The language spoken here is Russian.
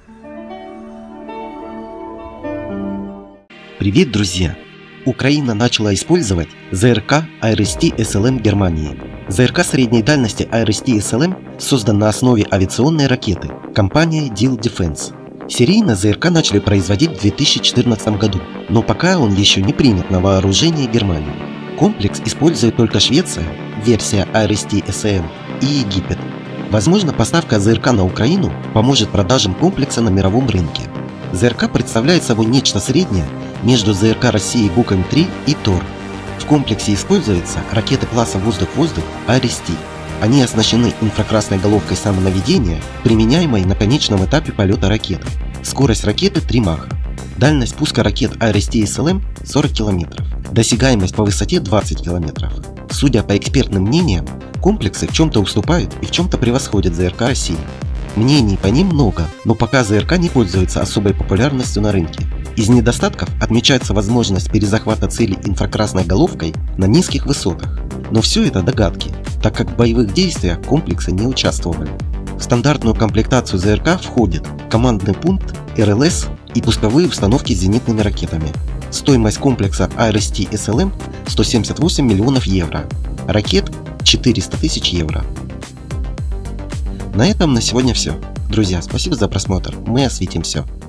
Привет, друзья! Украина начала использовать ЗРК IRIS-T-SLM Германии. ЗРК средней дальности IRIS-T-SLM создан на основе авиационной ракеты компанией Diehl Defence. Серийно ЗРК начали производить в 2014 году, но пока он еще не принят на вооружение Германии. Комплекс использует только Швеция, версия IRIS-T-SLM, и Египет. Возможно, поставка ЗРК на Украину поможет продажам комплекса на мировом рынке. ЗРК представляет собой нечто среднее между ЗРК России Букань-3 и ТОР. В комплексе используются ракеты класса воздух-воздух IRIS-T. Они оснащены инфракрасной головкой самонаведения, применяемой на конечном этапе полета ракеты. Скорость ракеты 3 Маха. Дальность пуска ракет IRIS-T-SLM 40 км. Досягаемость по высоте 20 км. Судя по экспертным мнениям, комплексы в чем-то уступают и в чем-то превосходят ЗРК России. Мнений по ним много, но пока ЗРК не пользуется особой популярностью на рынке. Из недостатков отмечается возможность перезахвата цели инфракрасной головкой на низких высотах. Но все это догадки, так как в боевых действиях комплексы не участвовали. В стандартную комплектацию ЗРК входит командный пункт, РЛС и пусковые установки с зенитными ракетами. Стоимость комплекса IRIS-T-SLM 178 миллионов евро, ракет 400 тысяч евро. На этом на сегодня все. Друзья, спасибо за просмотр, мы осветим все.